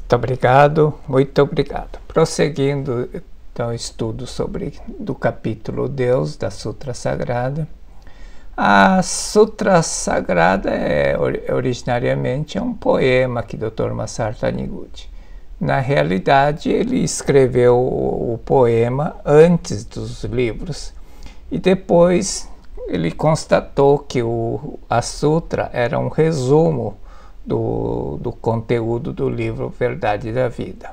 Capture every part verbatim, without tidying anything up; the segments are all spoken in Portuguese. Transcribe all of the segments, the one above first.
Muito obrigado, muito obrigado. Prosseguindo então o estudo sobre do capítulo Deus da Sutra Sagrada. A Sutra Sagrada é originariamente é um poema que doutor Masaru Taniguchi. Na realidade, ele escreveu o, o poema antes dos livros e depois ele constatou que o, a Sutra era um resumo do, do conteúdo do livro Verdade da Vida.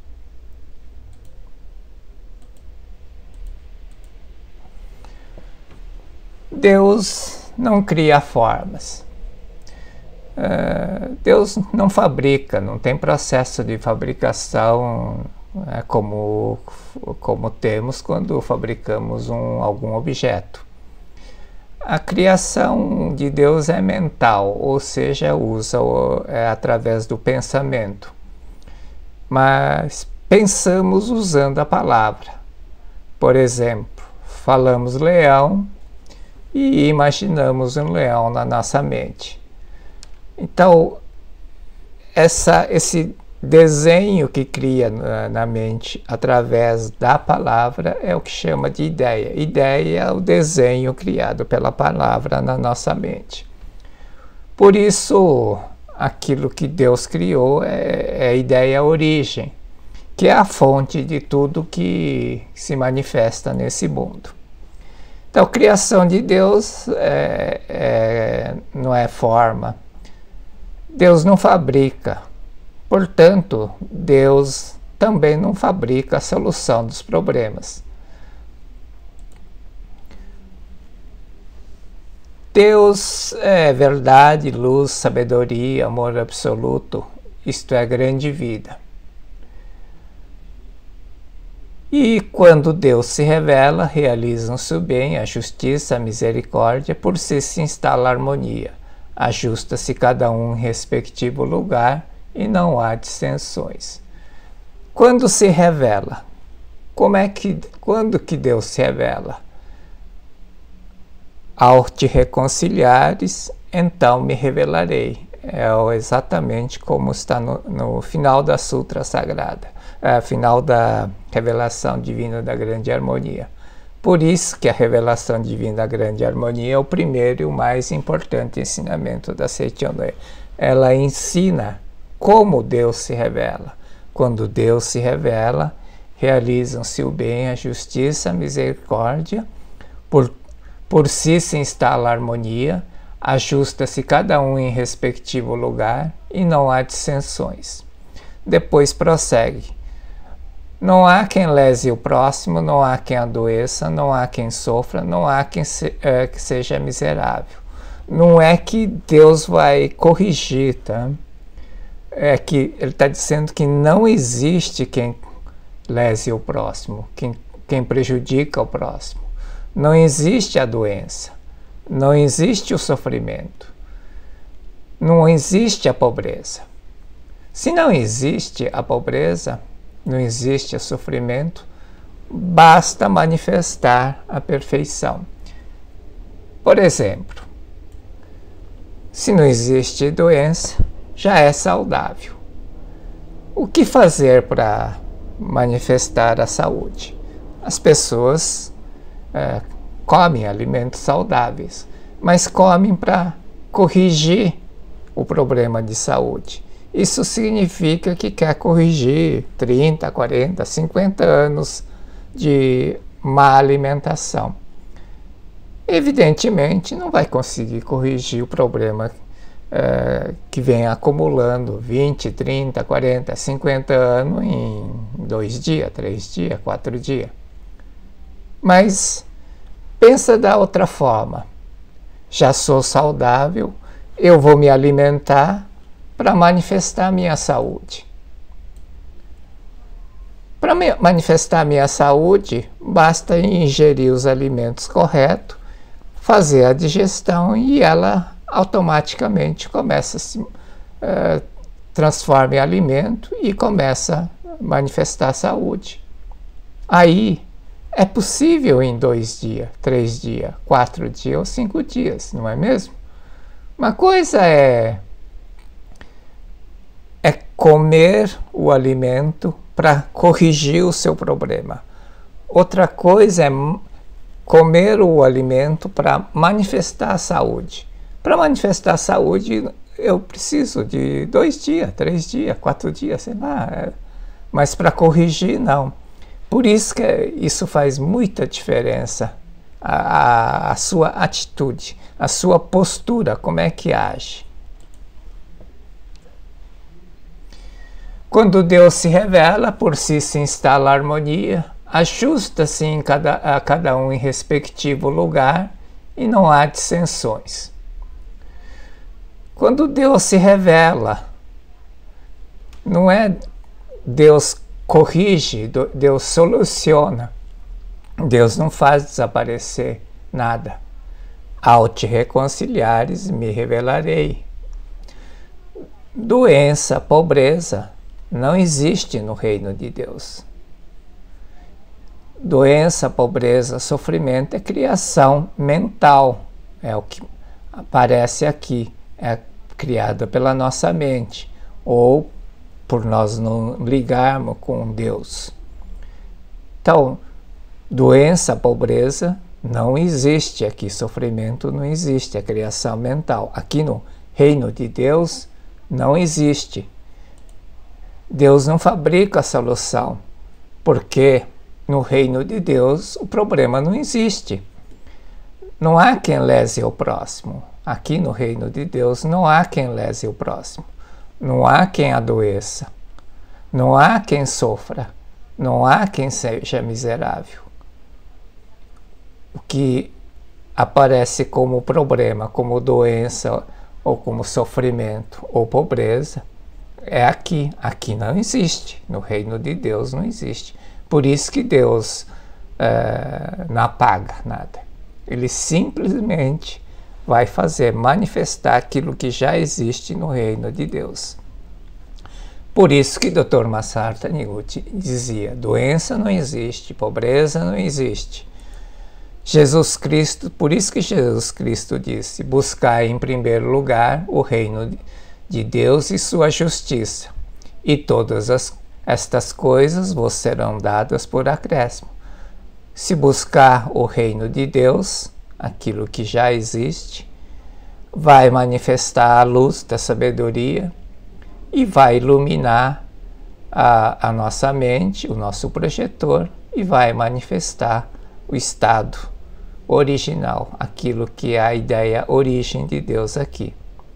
Deus não cria formas. Uh, Deus não fabrica, não tem processo de fabricação é, como, como temos quando fabricamos um, algum objeto. A criação de Deus é mental, ou seja, usa é, através do pensamento. Mas pensamos usando a palavra. Por exemplo, falamos leão e imaginamos um leão na nossa mente. Então, essa, esse desenho que cria na, na mente através da palavra é o que chama de ideia. Ideia é o desenho criado pela palavra na nossa mente. Por isso, aquilo que Deus criou é, é a ideia origem, que é a fonte de tudo que se manifesta nesse mundo. Então, a criação de Deus é, é, não é forma. Deus não fabrica, portanto, Deus também não fabrica a solução dos problemas. Deus é verdade, luz, sabedoria, amor absoluto, isto é, grande vida. E quando Deus se revela, realizam-se o bem, a justiça, a misericórdia, por si se instala a harmonia. Ajusta-se cada um em respectivo lugar e não há dissensões. Quando se revela, como é que, quando que Deus se revela? Ao te reconciliares, então me revelarei. É exatamente como está no, no final da Sutra Sagrada, é, final da revelação divina da grande harmonia. Por isso que a revelação divina da grande harmonia é o primeiro e o mais importante ensinamento da Seichyonue. Ela ensina como Deus se revela. Quando Deus se revela, realizam-se o bem, a justiça, a misericórdia, por, por si se instala a harmonia, ajusta-se cada um em respectivo lugar e não há dissensões. Depois prossegue. Não há quem lese o próximo, não há quem adoeça, não há quem sofra, não há quem se, é, que seja miserável. Não é que Deus vai corrigir, tá? É que ele está dizendo que não existe quem lese o próximo, quem, quem prejudica o próximo. Não existe a doença, não existe o sofrimento, não existe a pobreza. Se não existe a pobreza, não existe sofrimento, basta manifestar a perfeição. Por exemplo, se não existe doença, já é saudável. O que fazer para manifestar a saúde? As pessoas é, comem alimentos saudáveis, mas comem para corrigir o problema de saúde. Isso significa que quer corrigir trinta, quarenta, cinquenta anos de má alimentação. Evidentemente, não vai conseguir corrigir o problema é, que vem acumulando vinte, trinta, quarenta, cinquenta anos em dois dias, três dias, quatro dias. Mas pensa da outra forma. Já sou saudável, eu vou me alimentar para manifestar minha saúde. Para manifestar minha saúde, basta ingerir os alimentos corretos, fazer a digestão e ela automaticamente começa a se uh, transforma em alimento e começa a manifestar saúde. Aí é possível em dois dias, três dias, quatro dias ou cinco dias, não é mesmo? Uma coisa é é comer o alimento para corrigir o seu problema. Outra coisa é comer o alimento para manifestar a saúde. Para manifestar a saúde, eu preciso de dois dias, três dias, quatro dias, sei lá. Mas para corrigir, não. Por isso que isso faz muita diferença. A, a, a sua atitude, a sua postura, como é que age. Quando Deus se revela, por si se instala a harmonia, ajusta-se em cada, a cada um em respectivo lugar e não há dissensões. Quando Deus se revela, não é Deus corrige, Deus soluciona. Deus não faz desaparecer nada. Ao te reconciliares, me revelarei. Doença, pobreza, não existe no reino de Deus. Doença, pobreza, sofrimento é criação mental. É o que aparece aqui. É criada pela nossa mente. Ou por nós não ligarmos com Deus. Então, doença, pobreza, não existe aqui. Sofrimento não existe. É criação mental. Aqui no reino de Deus, não existe. Deus não fabrica a solução, porque no reino de Deus o problema não existe. Não há quem lese o próximo. Aqui no reino de Deus não há quem lese o próximo. Não há quem adoeça. Não há quem sofra. Não há quem seja miserável. O que aparece como problema, como doença, ou como sofrimento, ou pobreza, é aqui. Aqui não existe. No reino de Deus não existe. Por isso que Deus é, não apaga nada. Ele simplesmente vai fazer manifestar aquilo que já existe no reino de Deus. Por isso que doutor Masaru Taniguchi dizia, doença não existe, pobreza não existe. Jesus Cristo, por isso que Jesus Cristo disse, buscai em primeiro lugar o reino de Deus e sua justiça, e todas as, estas coisas vos serão dadas por acréscimo. Se buscar o reino de Deus, aquilo que já existe, vai manifestar a luz da sabedoria e vai iluminar a, a nossa mente, o nosso projetor, e vai manifestar o estado original, aquilo que é a ideia origem de Deus aqui.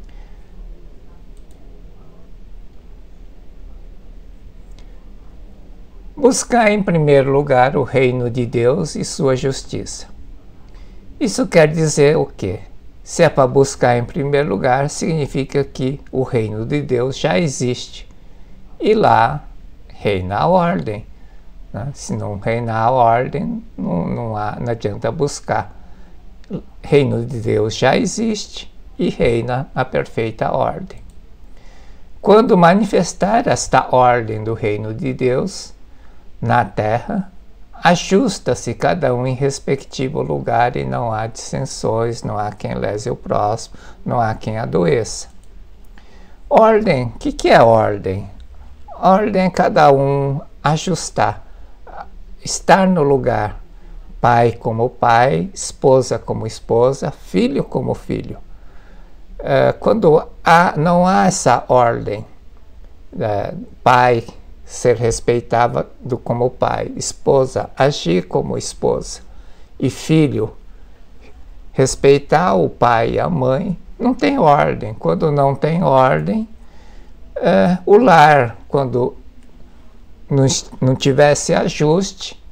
Buscar em primeiro lugar o reino de Deus e sua justiça. Isso quer dizer o quê? Se é para buscar em primeiro lugar, significa que o reino de Deus já existe. E lá reina a ordem. Né? Se não reinar a ordem, não, não, há, não adianta buscar. O reino de Deus já existe e reina a perfeita ordem. Quando manifestar esta ordem do reino de Deus na terra, ajusta-se cada um em respectivo lugar e não há dissensões, não há quem lese o próximo, não há quem adoeça. Ordem, o que, que é ordem? Ordem é cada um ajustar, estar no lugar, pai como pai, esposa como esposa, filho como filho. Uh, quando há, não há essa ordem, uh, pai ser respeitado como pai, esposa agir como esposa, e filho respeitar o pai e a mãe, não tem ordem. Quando não tem ordem, é, o lar, quando não, não tivesse ajuste,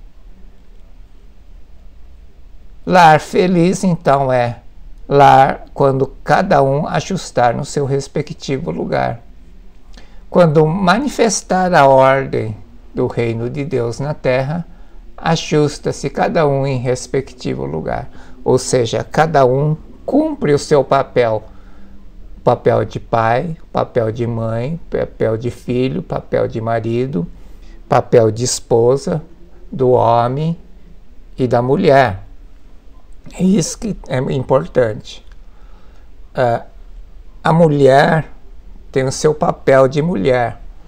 lar feliz, então é lar quando cada um ajustar no seu respectivo lugar. Quando manifestar a ordem do reino de Deus na terra, ajusta-se cada um em respectivo lugar. Ou seja, cada um cumpre o seu papel. Papel de pai, papel de mãe, papel de filho, papel de marido, papel de esposa, do homem e da mulher. É isso que é importante. Uh, a mulher tem o seu papel de mulher.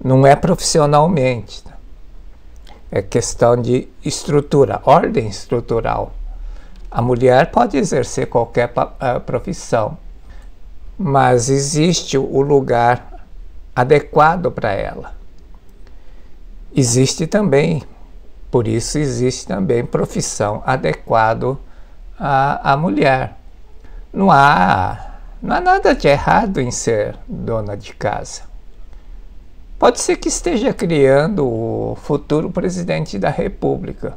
Não é profissionalmente, tá? É questão de estrutura, ordem estrutural. A mulher pode exercer qualquer uh, profissão, mas existe o lugar adequado para ela. Existe também, por isso existe também profissão adequada à, à mulher. Não há, não há nada de errado em ser dona de casa. Pode ser que esteja criando o futuro presidente da República.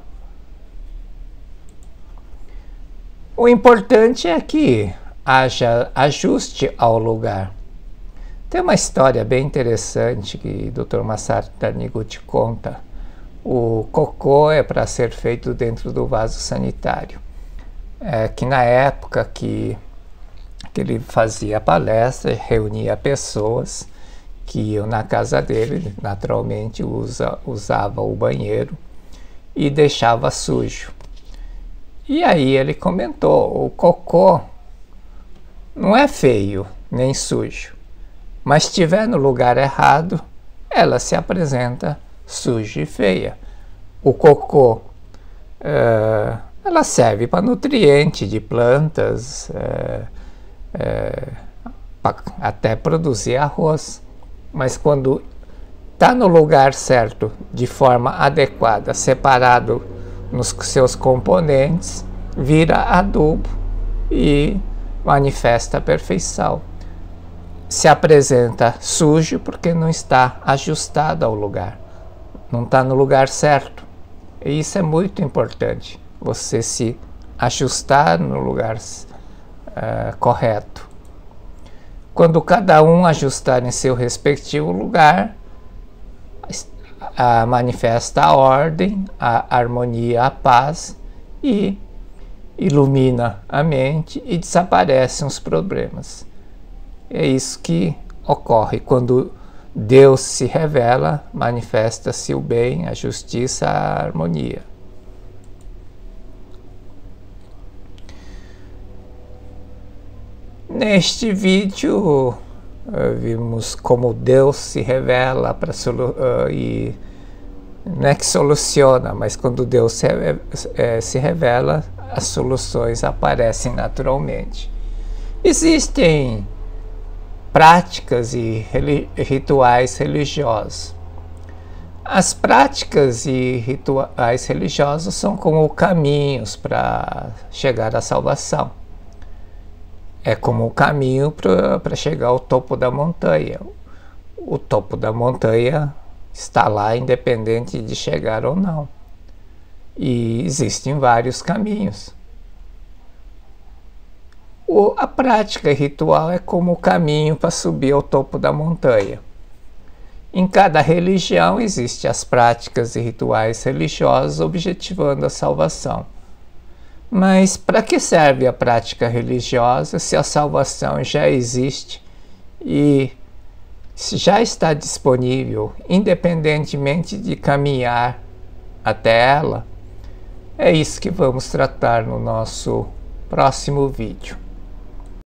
O importante é que haja ajuste ao lugar. Tem uma história bem interessante que o doutor Masaru Taniguchi conta. O cocô é para ser feito dentro do vaso sanitário. É que na época que, que ele fazia palestra, reunia pessoas que iam na casa dele, naturalmente usa, usava o banheiro e deixava sujo. E aí ele comentou, o cocô não é feio nem sujo, mas se estiver no lugar errado, ela se apresenta suja e feia. O cocô, uh, ela serve para nutriente de plantas, uh, uh, pra até produzir arroz, mas quando está no lugar certo, de forma adequada, separado nos seus componentes, vira adubo e manifesta a perfeição. Se apresenta sujo porque não está ajustado ao lugar, não está no lugar certo. E isso é muito importante, você se ajustar no lugar uh, correto. Quando cada um ajustar em seu respectivo lugar, a, manifesta a ordem, a harmonia, a paz e ilumina a mente e desaparecem os problemas. É isso que ocorre quando Deus se revela, manifesta-se o bem, a justiça, a harmonia. Neste vídeo uh, vimos como Deus se revela para uh, e não é que soluciona, mas quando Deus se, é, se revela, as soluções aparecem naturalmente. Existem práticas e rituais religiosos. As práticas e rituais religiosos são como caminhos para chegar à salvação. É como o caminho para chegar ao topo da montanha. O topo da montanha está lá independente de chegar ou não. E existem vários caminhos. O, a prática ritual é como o caminho para subir ao topo da montanha. Em cada religião existem as práticas e rituais religiosos objetivando a salvação. Mas para que serve a prática religiosa se a salvação já existe e já está disponível, independentemente de caminhar até ela? É isso que vamos tratar no nosso próximo vídeo.